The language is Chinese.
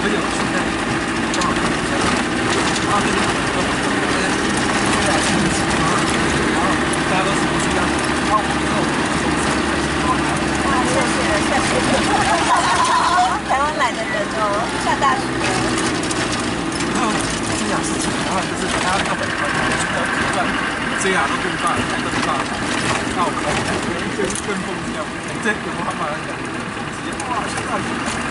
而且我现在刚好看一下，然后这边都然后大家都是不是一样的？然后我之后谢谢谢谢。台湾来的人哦，下大雪了。 然后这样事情，然后就是他根本这样都更大，更大，那我跟风一样，这个我他妈的直接哇下大雪。